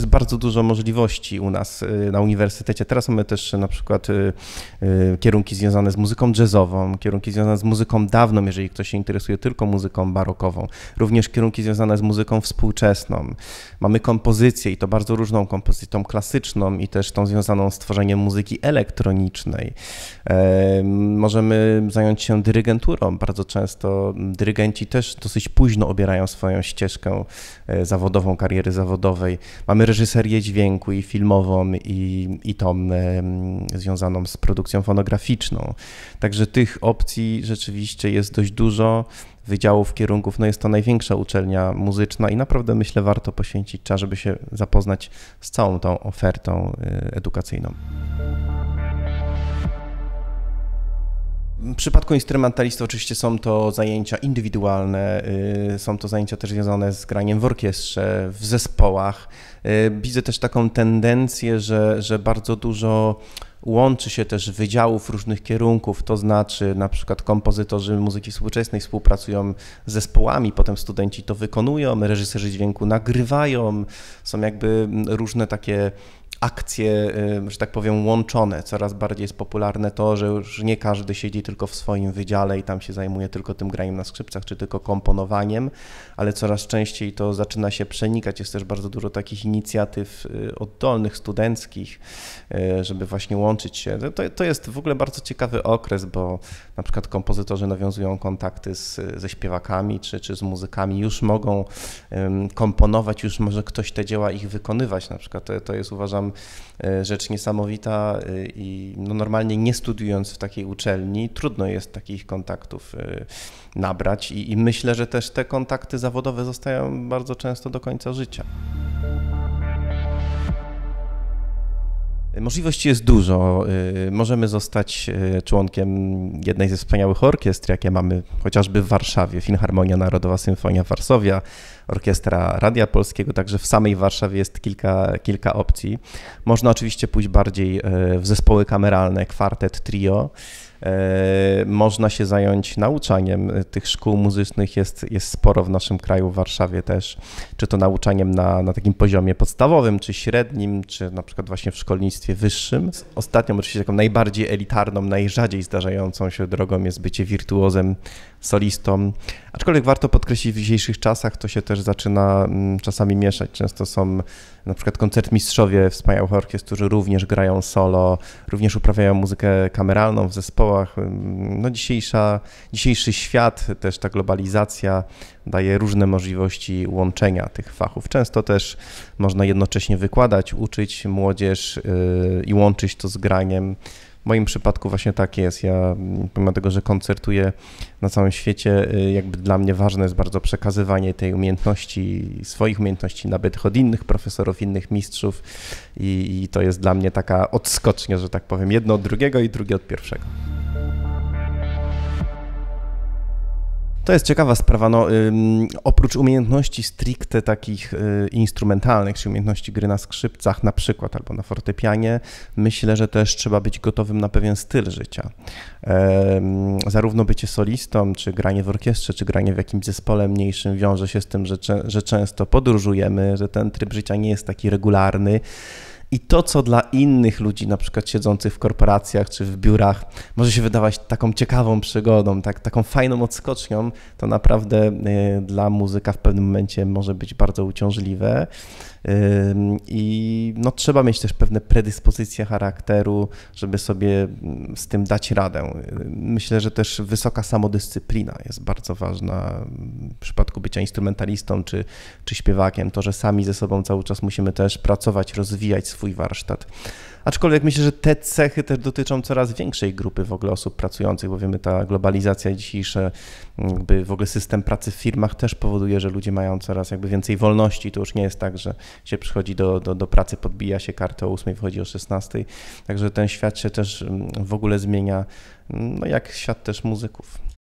bardzo dużo możliwości u nas na uniwersytecie. Teraz mamy też na przykład kierunki związane z muzyką jazzową, kierunki związane z muzyką dawną, jeżeli ktoś się interesuje tylko muzyką barokową. Również kierunki związane z muzyką współczesną. Mamy kompozycję i to bardzo różną kompozycją klasyczną i też tą związaną z tworzeniem muzyki elektronicznej. Możemy zająć się dyrygenturą. Bardzo często dyrygenci też dosyć późno obierają swoją ścieżkę zawodową, kariery zawodowej. Mamy reżyserię dźwięku i filmową i tą związaną z produkcją fonograficzną. Także tych opcji rzeczywiście jest dość dużo. Wydziałów, kierunków, no jest to największa uczelnia muzyczna i naprawdę myślę warto poświęcić czas, żeby się zapoznać z całą tą ofertą edukacyjną. W przypadku instrumentalistów oczywiście są to zajęcia indywidualne, są to zajęcia też związane z graniem w orkiestrze, w zespołach. Widzę też taką tendencję, że bardzo dużo łączy się też wydziałów różnych kierunków, to znaczy na przykład kompozytorzy muzyki współczesnej współpracują z zespołami, potem studenci to wykonują, reżyserzy dźwięku nagrywają, są jakby różne takie akcje, że tak powiem, łączone. Coraz bardziej jest popularne to, że już nie każdy siedzi tylko w swoim wydziale i tam się zajmuje tylko tym graniem na skrzypcach, czy tylko komponowaniem, ale coraz częściej to zaczyna się przenikać. Jest też bardzo dużo takich inicjatyw oddolnych, studenckich, żeby właśnie łączyć się. To jest w ogóle bardzo ciekawy okres, bo na przykład kompozytorzy nawiązują kontakty ze śpiewakami, czy z muzykami, już mogą komponować, już może ktoś te dzieła ich wykonywać. Na przykład to jest, uważam, rzecz niesamowita i no normalnie nie studiując w takiej uczelni trudno jest takich kontaktów nabrać i myślę, że też te kontakty zawodowe zostają bardzo często do końca życia. Możliwości jest dużo. Możemy zostać członkiem jednej ze wspaniałych orkiestr, jakie mamy chociażby w Warszawie, Filharmonia Narodowa Symfonia Varsovia, Orkiestra Radia Polskiego, także w samej Warszawie jest kilka opcji. Można oczywiście pójść bardziej w zespoły kameralne, kwartet, trio. Można się zająć nauczaniem. Tych szkół muzycznych jest sporo w naszym kraju, w Warszawie też, czy to nauczaniem na takim poziomie podstawowym, czy średnim, czy na przykład właśnie w szkolnictwie wyższym. Ostatnią oczywiście taką najbardziej elitarną, najrzadziej zdarzającą się drogą jest bycie wirtuozem, solistą, aczkolwiek warto podkreślić, w dzisiejszych czasach to się też zaczyna czasami mieszać. Często są na przykład koncertmistrzowie wspaniałych orkiestr, którzy również grają solo, również uprawiają muzykę kameralną w zespołach. No dzisiejszy świat, też ta globalizacja daje różne możliwości łączenia tych fachów. Często też można jednocześnie wykładać, uczyć młodzież i łączyć to z graniem. W moim przypadku właśnie tak jest. Ja pomimo tego, że koncertuję na całym świecie, jakby dla mnie ważne jest bardzo przekazywanie tej umiejętności, swoich umiejętności nabytych od innych profesorów, innych mistrzów i to jest dla mnie taka odskocznia, że tak powiem, jedno od drugiego i drugie od pierwszego. To jest ciekawa sprawa. No, oprócz umiejętności stricte takich instrumentalnych, czy umiejętności gry na skrzypcach na przykład albo na fortepianie, myślę, że też trzeba być gotowym na pewien styl życia. Zarówno bycie solistą, czy granie w orkiestrze, czy granie w jakimś zespole mniejszym wiąże się z tym, że często podróżujemy, że ten tryb życia nie jest taki regularny. I to, co dla innych ludzi, na przykład siedzących w korporacjach czy w biurach, może się wydawać taką ciekawą przygodą, taką fajną odskocznią, to naprawdę dla muzyka w pewnym momencie może być bardzo uciążliwe. I no, trzeba mieć też pewne predyspozycje charakteru, żeby sobie z tym dać radę. Myślę, że też wysoka samodyscyplina jest bardzo ważna w przypadku bycia instrumentalistą czy śpiewakiem. To, że sami ze sobą cały czas musimy też pracować, rozwijać swój warsztat. Aczkolwiek myślę, że te cechy też dotyczą coraz większej grupy w ogóle osób pracujących, bo wiemy, ta globalizacja dzisiejsza, jakby w ogóle system pracy w firmach też powoduje, że ludzie mają coraz jakby więcej wolności. To już nie jest tak, że się przychodzi do pracy, podbija się kartę o 8, wychodzi o 16. Także ten świat się też w ogóle zmienia, no jak świat też muzyków.